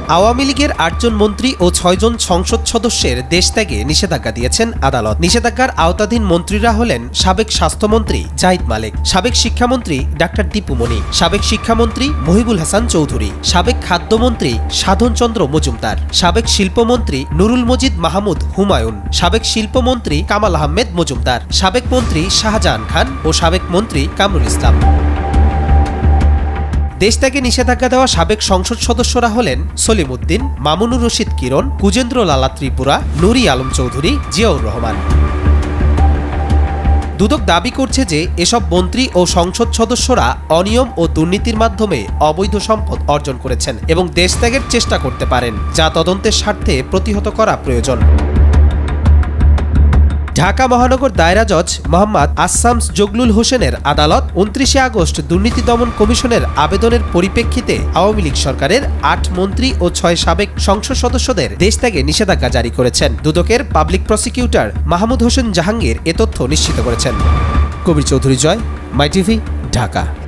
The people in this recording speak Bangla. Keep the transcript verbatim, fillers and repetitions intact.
আওয়ামী লীগের আটজন মন্ত্রী ও ছয়জন সংসদ সদস্যের দেশ ত্যাগে নিষেধাজ্ঞা দিয়েছেন আদালত। নিষেধাজ্ঞার আওতাধীন মন্ত্রীরা হলেন সাবেক স্বাস্থ্যমন্ত্রী জাহিদ মালেক, সাবেক শিক্ষামন্ত্রী ডাক্তার দীপু মনি, সাবেক শিক্ষামন্ত্রী মহিবুল হাসান চৌধুরী, সাবেক খাদ্যমন্ত্রী সাধন চন্দ্র মজুমদার, সাবেক শিল্পমন্ত্রী নুরুল মজিদ মাহমুদ হুমায়ুন, সাবেক শিল্পমন্ত্রী কামাল আহমেদ মজুমদার, সাবেক মন্ত্রী শাহজাহান খান ও সাবেক মন্ত্রী কামরুল ইসলাম। দেশ ত্যাগে নিষেধাজ্ঞা দেওয়া সাবেক সংসদ সদস্যরা হলেন সলিম উদ্দিন, মামুনুর রশিদ কিরণ, কুজেন্দ্র লালা ত্রিপুরা, নুরি আলম চৌধুরী, জিয়াউর রহমান। দুদক দাবি করছে যে এসব মন্ত্রী ও সংসদ সদস্যরা অনিয়ম ও দুর্নীতির মাধ্যমে অবৈধ সম্পদ অর্জন করেছেন এবং দেশ ত্যাগের চেষ্টা করতে পারেন, যা তদন্তের স্বার্থে প্রতিহত করা প্রয়োজন। ঢাকা মহানগর দায়রা জজ মোহাম্মদ আসামস জগলুল হোসেনের আদালত উনত্রিশে আগস্ট দুর্নীতি দমন কমিশনের আবেদনের পরিপ্রেক্ষিতে আওয়ামী লীগ সরকারের আট মন্ত্রী ও ছয় সাবেক সংসদ সদস্যদের দেশ ত্যাগে নিষেধাজ্ঞা জারি করেছেন। দুদকের পাবলিক প্রসিকিউটর মাহমুদ হোসেন জাহাঙ্গীর এ তথ্য নিশ্চিত করেছেন। Kabir Chowdhury Joy, my TV, Dhaka.